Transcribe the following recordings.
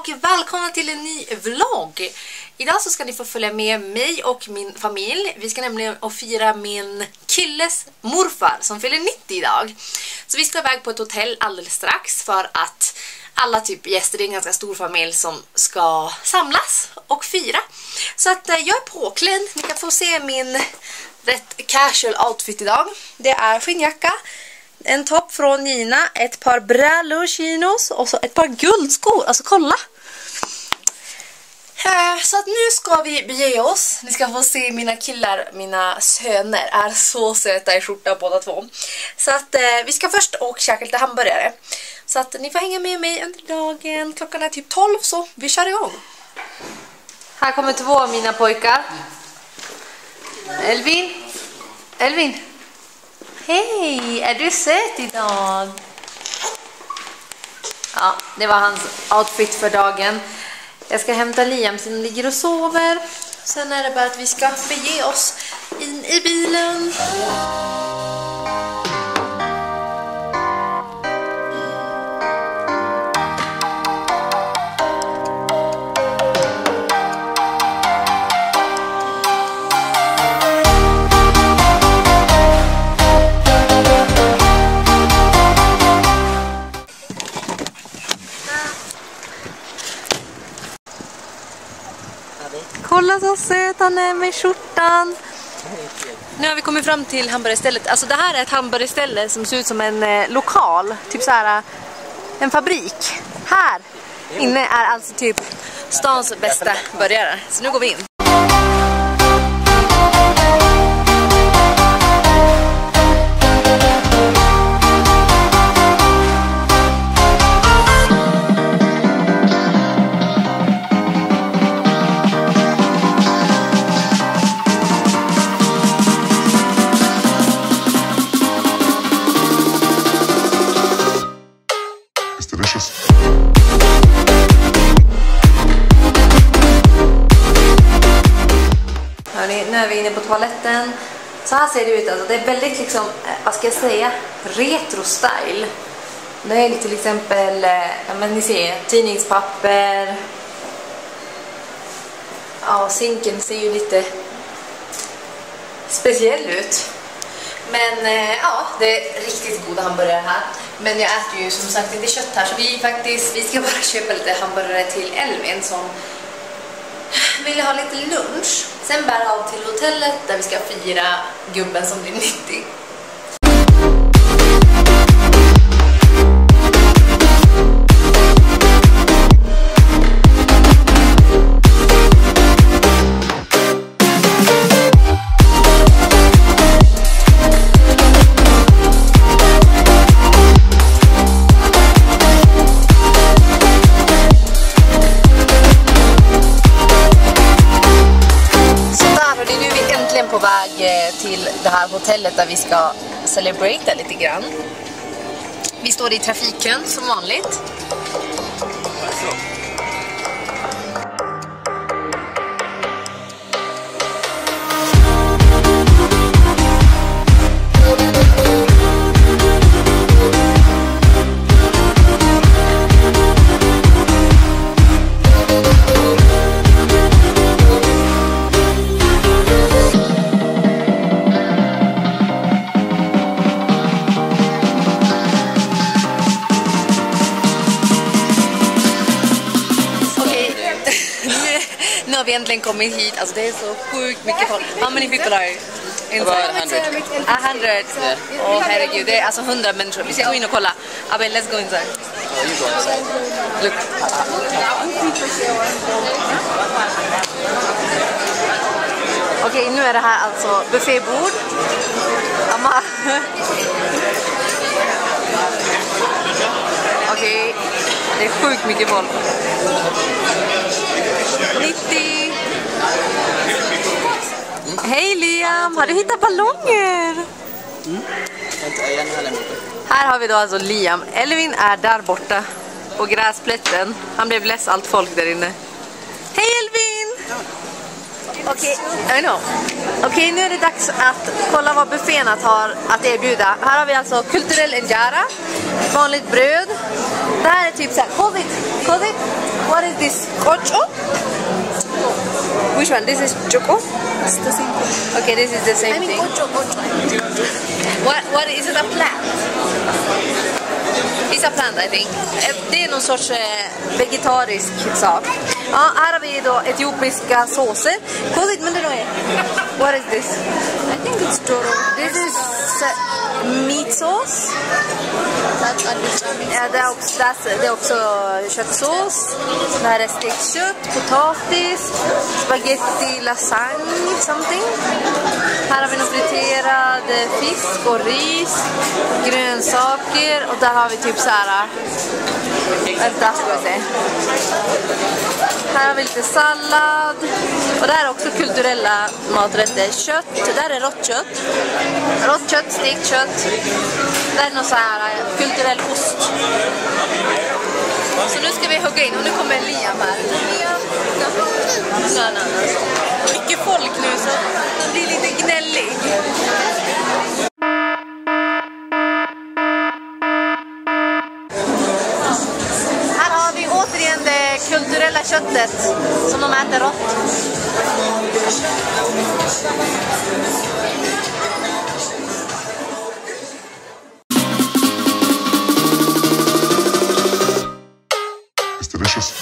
och välkomna till en ny vlogg. Idag så ska ni få följa med mig och min familj. Vi ska nämligen fira min killes morfar som fyller 90 idag. Så vi ska iväg på ett hotell alldeles strax för att alla typ gäster, det är en ganska stor familj som ska samlas och fira. Så att jag är påklädd. Ni kan få se min rätt casual outfit idag. Det är skinnjacka, en topp från Nina, ett par brallor chinos och så ett par guldskor. Alltså kolla! Så att nu ska vi bege oss. Ni ska få se mina killar, mina söner är så söta i skjorta båda två. Så att vi ska först åka käka lite hamburgare. Så att ni får hänga med mig under dagen. Klockan är typ 12 så vi kör igång. Här kommer två av mina pojkar. Elvin. Hej, är du söt idag? Ja, det var hans outfit för dagen. Jag ska hämta Liam som ligger och sover. Sen är det bara att vi ska bege oss in i bilen. Kolla så söt han är med skjortan. Nu har vi kommit fram till hamburgerstället. Alltså det här är ett hamburgerställe som ser ut som en lokal. Typ så här en fabrik. Här inne är alltså typ stans bästa burgare. Så nu går vi in. Hörrni, nu är vi inne på toaletten. Så här ser det ut. Alltså, det är väldigt liksom, vad ska jag säga, retro-style. Det är till exempel, ja, men ni ser, tidningspapper. Ja, sinken ser ju lite speciell ut. Men ja, det är riktigt goda hamburgare här. Men jag äter ju som sagt inte kött här. Så vi ska bara köpa lite hamburgare till Elvin som vill ha lite lunch. Sen bär allt till hotellet där vi ska fira gubben som blir 90. På väg till det här hotellet där vi ska celebrata lite grann. Vi står i trafikkön som vanligt. Nu har vi äntligen kommit hit. Alltså det är så sjukt mycket folk. How many people are inside? 100. Åh herregud, det är alltså 100 människor. Vi ska gå in och kolla. Abel, let's go inside. You go inside. Look. Okej, nu är det här alltså buffébord. Okej, det är sjukt mycket folk. 90. Hej Liam, har du hittat ballonger? Här har vi då alltså Liam. Elvin är där borta på gräsplätten. Han blev less allt folk där inne. Hej Elvin! Okej, nu är det dags att kolla vad buffén har att erbjuda. Här har vi alltså kulturell injera, vanligt bröd, Det här är typ såhär, hold it, what is this? Choco? Which one? This is choco? It's the same thing. Okay, this is the same I mean, thing. gocho. What is it, a plant? It's a plant, I think. Det är någon sorts vegetarisk sak. Ja, här har vi då etiopiska såser. Hold it, men det är. What is this? I think it's doro. This is meat sauce. That's understanding. Ja, det är också köttsås. Det här är stekt kött, potatis, spaghetti, lasagne, something. Här har vi någon friterad fisk och ris, grönsaker och där har vi typ så här. Vänta, ska vi se. Här har vi lite sallad och det här är också kulturella maträtter. Kött, det där är rått kött, stekt kött. Det här är någon så här kulturell ost. Så nu ska vi hugga in och nu kommer Liam här. Liam. Mycket folk nu så han blir lite gnällig. Här har vi återigen det kulturella köttet som de äter rått. Delicious.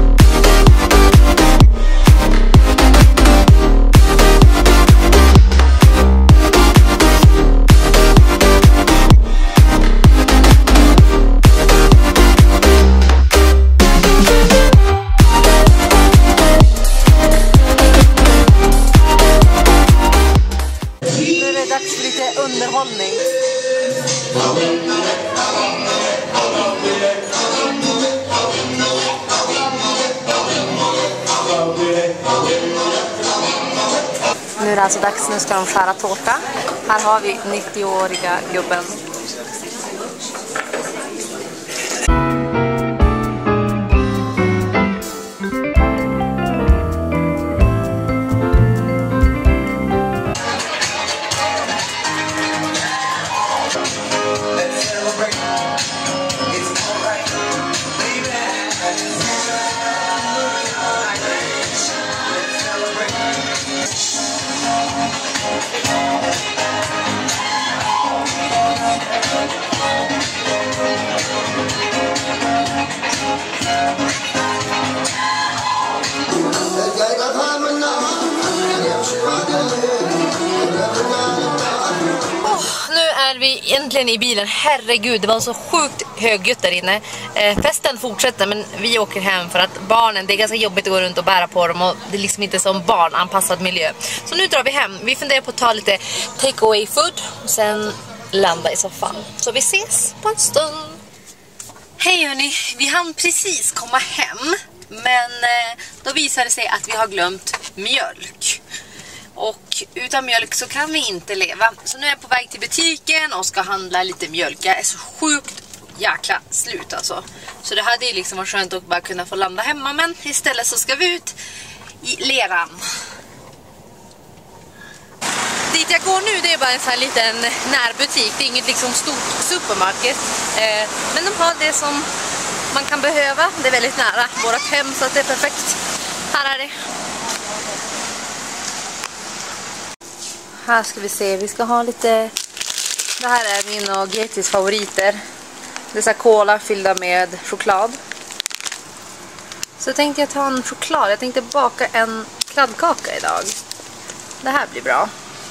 Nu är det dags för lite underhållning. Nu är det alltså dags, nu ska de skära tårta. Här har vi 90-åriga gubben. Nu är vi äntligen i bilen. Herregud, det var så sjukt högljutt där inne. Festen fortsätter, men vi åker hem för att barnen, det är ganska jobbigt att gå runt och bära på dem och det är liksom inte som barnanpassad miljö. Så nu drar vi hem. Vi funderar på att ta lite take away food och sen landa i soffan. Så vi ses på en stund. Hej hörni, vi hann precis komma hem, men då visade det sig att vi har glömt mjölk. Och utan mjölk så kan vi inte leva. Så nu är jag på väg till butiken och ska handla lite mjölk. Jag är så sjukt jäkla slut alltså. Så det hade ju liksom varit skönt att bara kunna få landa hemma. Men istället så ska vi ut i leran. Dit jag går nu, det är bara en sån här liten närbutik. Det är inget liksom stort supermarket. Men de har det som man kan behöva. Det är väldigt nära vårt hem så att det är perfekt. Här är det. Här ska vi se, vi ska ha lite... Det här är min och Getis favoriter. Det är så här cola fyllda med choklad. Så tänkte jag ta en choklad. Jag tänkte baka en kladdkaka idag. Det här blir bra.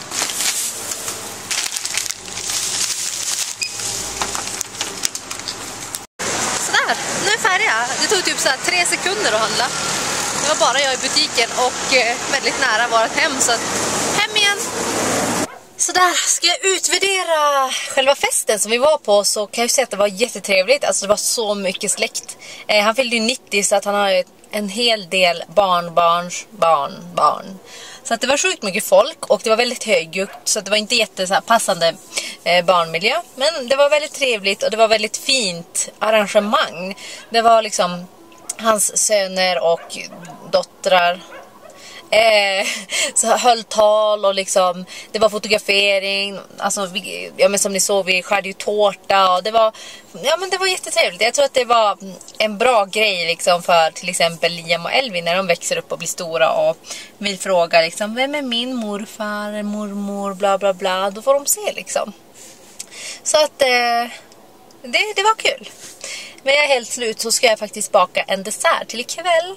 Sådär, nu är jag färdig. Det tog typ så här 3 sekunder att handla. Det var bara jag i butiken och väldigt nära vårt hem, så hem igen. Så där, ska jag utvärdera själva festen som vi var på, så kan jag säga att det var jättetrevligt. Alltså det var så mycket släkt. Han fyllde ju 90 så att han har en hel del barn. Så att det var sjukt mycket folk och det var väldigt högljutt, så att det var inte jättepassande barnmiljö. Men det var väldigt trevligt och det var väldigt fint arrangemang. Det var liksom hans söner och dottrar. Så höll tal och liksom, det var fotografering, alltså ja, men som ni såg, vi skärde ju tårta och det var, ja men det var jättetrevligt. Jag tror att det var en bra grej liksom för till exempel Liam och Elvin när de växer upp och blir stora och vill fråga liksom, vem är min morfar, mormor, bla bla bla, då får de se liksom. Så att det var kul. Men jag är helt slut, så ska jag faktiskt baka en dessert till ikväll.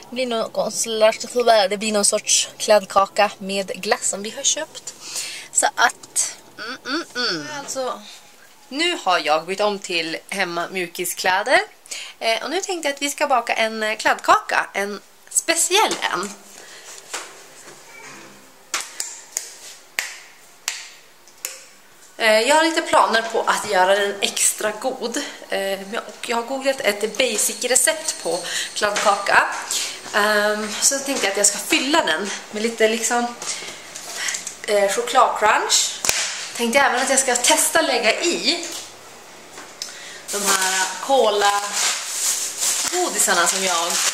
Det blir någon sorts kladdkaka med glass som vi har köpt. Så att alltså, nu har jag bytt om till hemma mjukiskläder. Och nu tänkte jag att vi ska baka en kladdkaka, en speciell en. Jag har lite planer på att göra den extra god. Och jag har googlat ett basic recept på kladdkaka. Så jag tänkte att jag ska fylla den med lite liksom chokladcrunch. Tänkte även att jag ska testa lägga i de här cola-godisarna som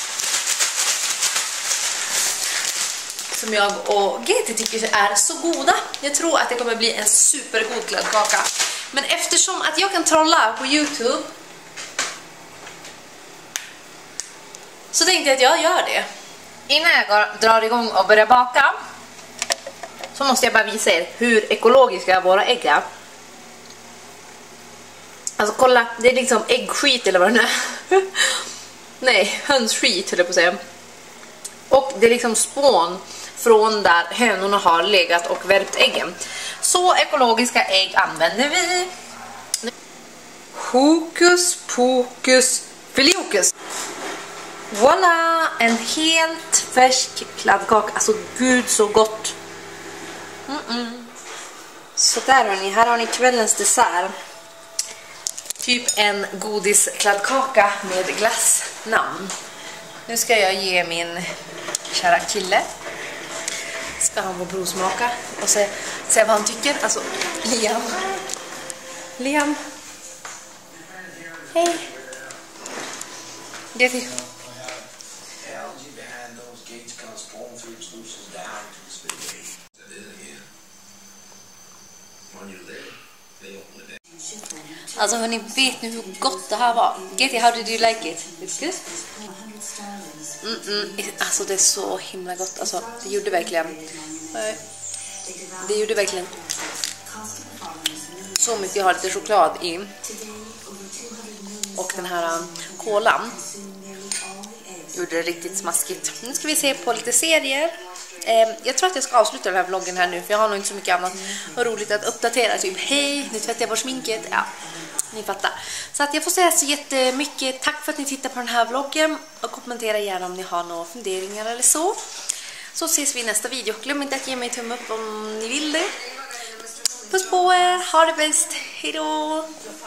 jag och GT tycker är så goda. Jag tror att det kommer bli en supergod kladdkaka. Men eftersom att jag kan trolla på YouTube, så tänkte jag att jag gör det. Innan jag drar igång och börjar baka, så måste jag bara visa er hur ekologiska våra ägg är. Alltså kolla, det är liksom äggskit eller vad det är. Nej, hönsskit höll jag på att säga. Och det är liksom spån från där hönorna har legat och värpt äggen. Så ekologiska ägg använder vi. Hokus pokus filiokus. Voilà, en helt färsk kladdkaka. Alltså gud så gott. Så där hörni, här har ni kvällens dessert. Typ en godiskladdkaka med glassnamn. Nu ska jag ge min kära kille, ska han få provsmaka och se vad han tycker. Alltså Liam. Hej. Get it. Alltså hörni, vet ni hur gott det här var? Getty, how did you like it? It's good? Alltså det är så himla gott. Alltså det gjorde verkligen så mycket. Jag har lite choklad i. Och den här kolan gjorde det riktigt smaskigt. Nu ska vi se på lite serier. Jag tror att jag ska avsluta den här vloggen här nu, för jag har nog inte så mycket annat roligt att uppdatera. Typ hej, nu tvättar jag bort sminket. Ja, ni fattar. Så att jag får säga så jättemycket tack för att ni tittar på den här vloggen. Och kommentera gärna om ni har några funderingar eller så. Så ses vi i nästa video. Glöm inte att ge mig tumme upp om ni vill det. Puss på er, ha det bäst, hejdå!